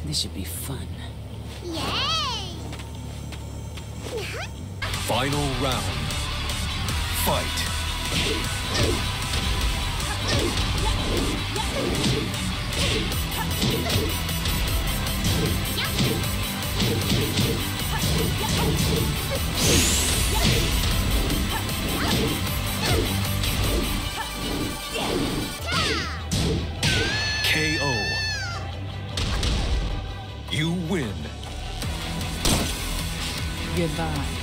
This should be fun. Yay! Final round. Fight. KO. You win. Goodbye.